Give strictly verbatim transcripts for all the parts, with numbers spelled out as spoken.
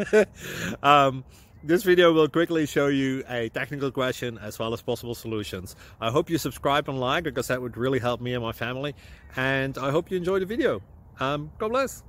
um, this video will quickly show you a technical question as well as possible solutions. I hope you subscribe and like, because that would really help me and my family. And I hope you enjoy the video. Um, God bless.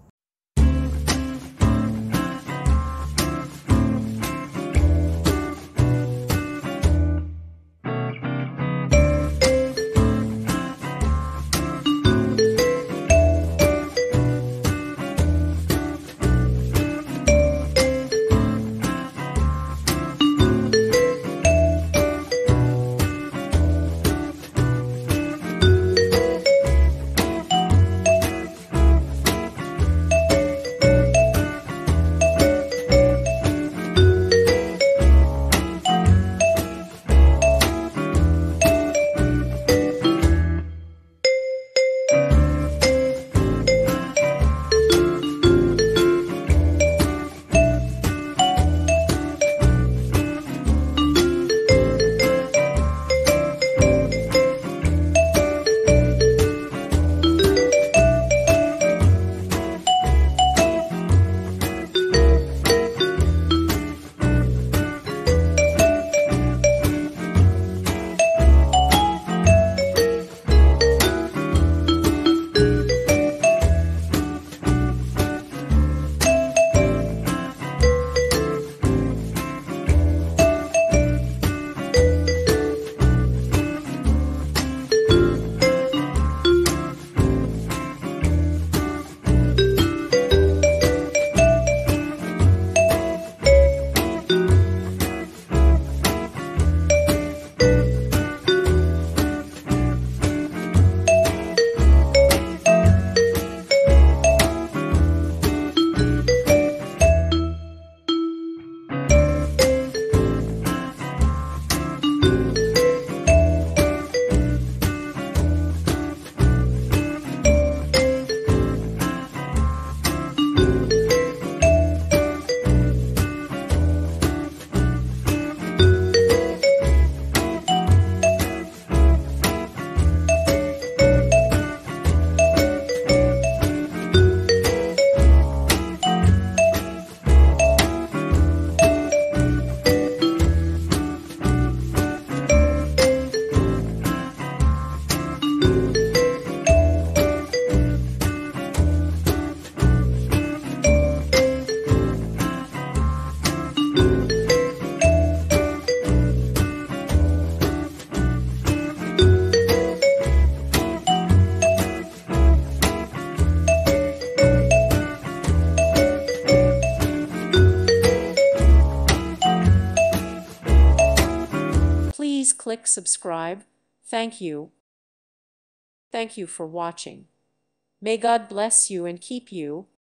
Please click subscribe. Thank you. Thank you for watching. May God bless you and keep you.